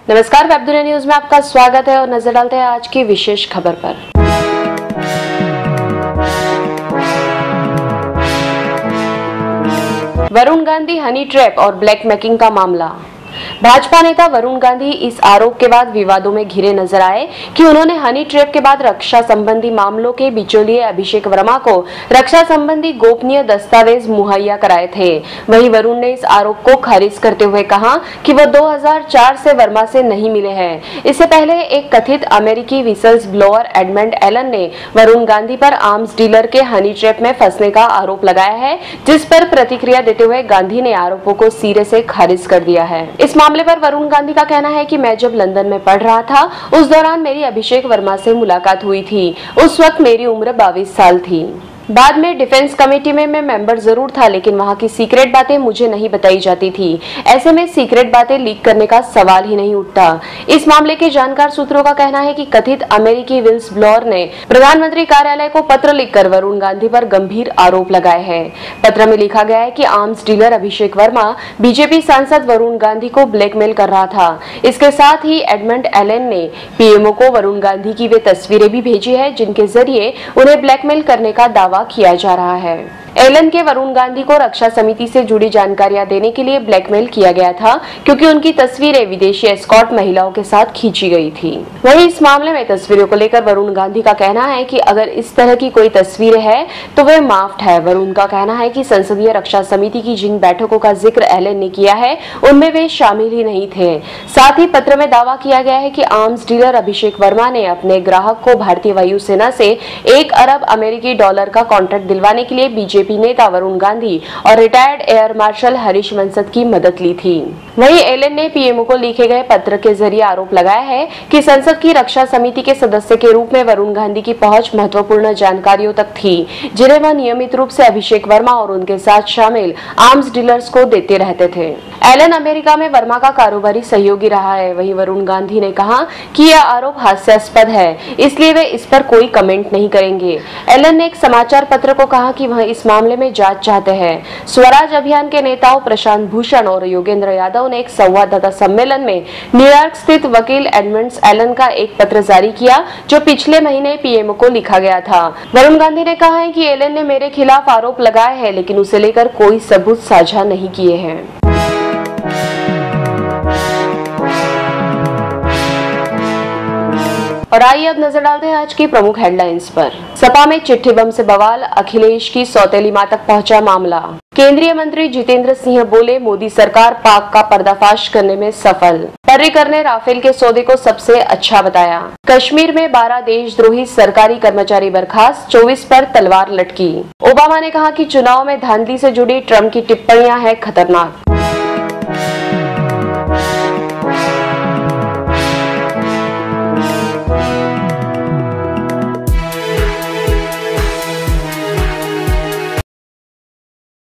नमस्कार, वेब दुनिया न्यूज में आपका स्वागत है और नजर डालते हैं आज की विशेष खबर पर। वरुण गांधी हनी ट्रैप और ब्लैकमेलिंग का मामला। भाजपा नेता वरुण गांधी इस आरोप के बाद विवादों में घिरे नजर आए कि उन्होंने हनी ट्रैप के बाद रक्षा संबंधी मामलों के बिचौलिए अभिषेक वर्मा को रक्षा संबंधी गोपनीय दस्तावेज मुहैया कराए थे। वहीं वरुण ने इस आरोप को खारिज करते हुए कहा कि वो 2004 से वर्मा से नहीं मिले हैं। इससे पहले एक कथित अमेरिकी विसल्स ब्लोअर एडमंड एलन ने वरुण गांधी पर आर्म्स डीलर के हनी ट्रैप में फंसने का आरोप लगाया है, जिस पर प्रतिक्रिया देते हुए गांधी ने आरोपों को सिरे से खारिज कर दिया है। इस मामले पर वरुण गांधी का कहना है कि मैं जब लंदन में पढ़ रहा था उस दौरान मेरी अभिषेक वर्मा से मुलाकात हुई थी। उस वक्त मेरी उम्र 22 साल थी। बाद में डिफेंस कमेटी में मैं मेंबर जरूर था, लेकिन वहां की सीक्रेट बातें मुझे नहीं बताई जाती थी। ऐसे में सीक्रेट बातें लीक करने का सवाल ही नहीं उठता। इस मामले के जानकार सूत्रों का कहना है कि कथित अमेरिकी विल्स ब्लोअर ने प्रधानमंत्री कार्यालय को पत्र लिखकर वरुण गांधी पर गंभीर आरोप लगाए हैं। पत्र में लिखा गया है कि arms dealer Abhishek Verma BJP सांसद वरुण गांधी को ब्लैकमेल कर रहा था। इसके साथ ही एडमंड एलन ने पीएमओ को वरुण गांधी की वे तस्वीरें भी भेजी है जिनके जरिए उन्हें ब्लैकमेल करने का दावा किया जा रहा है। एलन के वरुण गांधी को रक्षा समिति से जुड़ी जानकारियां देने के लिए ब्लैकमेल किया गया था, क्योंकि उनकी तस्वीरें विदेशी एस्कॉर्ट महिलाओं के साथ खींची गई थी। वहीं इस मामले में तस्वीरों को लेकर वरुण गांधी का कहना है कि अगर इस तरह की कोई तस्वीरें है तो वे माफ्ट है। वरुण का कहना है कि संसदीय रक्षा समिति की जिन बैठकों का जिक्र एलन ने किया है उनमें वे शामिल ही नहीं थे। साथ ही पत्र में दावा किया गया है कि आर्म्स डीलर अभिषेक वर्मा ने अपने ग्राहक को भारतीय वायुसेना से 1 अरब अमेरिकी डॉलर का कॉन्ट्रैक्ट दिलवाने के लिए बीजेपी नेता वरुण गांधी और रिटायर्ड एयर मार्शल हरीश मनसद की मदद ली थी। वहीं एलन ने पीएमओ को लिखे गए पत्र के जरिए आरोप लगाया है कि संसद की रक्षा समिति के सदस्य के रूप में वरुण गांधी की पहुंच महत्वपूर्ण जानकारियों तक थी, जिन्हें वह नियमित रूप से अभिषेक वर्मा और उनके साथ शामिल आर्म्स डीलर्स को देते रहते थे। एलन अमेरिका में वर्मा का कारोबारी सहयोगी रहा है। वहीं वरुण गांधी ने कहा कि यह आरोप हास्यास्पद है, इसलिए वे इस पर कोई कमेंट नहीं करेंगे। एलन ने एक समाचार पत्र को कहा कि वह इस मामले में जांच चाहते हैं। स्वराज अभियान के नेताओं प्रशांत भूषण और योगेंद्र यादव ने एक संवाददाता सम्मेलन में न्यूयॉर्क स्थित वकील एडमंड एलन का एक पत्र जारी किया, जो पिछले महीने पीएमओ को लिखा गया था। वरुण गांधी ने कहा है कि एलन ने मेरे खिलाफ आरोप लगाए हैं, लेकिन उसे लेकर कोई सबूत साझा नहीं किए हैं। और आइए अब नजर डालते हैं आज की प्रमुख हेडलाइंस पर। सपा में चिट्ठी बम से बवाल, अखिलेश की सौतेली मां तक पहुंचा मामला। केंद्रीय मंत्री जितेंद्र सिंह बोले, मोदी सरकार पाक का पर्दाफाश करने में सफल। पर्रिकर ने राफेल के सौदे को सबसे अच्छा बताया। कश्मीर में 12 देशद्रोही सरकारी कर्मचारी बर्खास्त, 24 पर तलवार लटकी। ओबामा ने कहा कि चुनाव में धांधली से जुड़ी ट्रंप की टिप्पणियां हैं खतरनाक।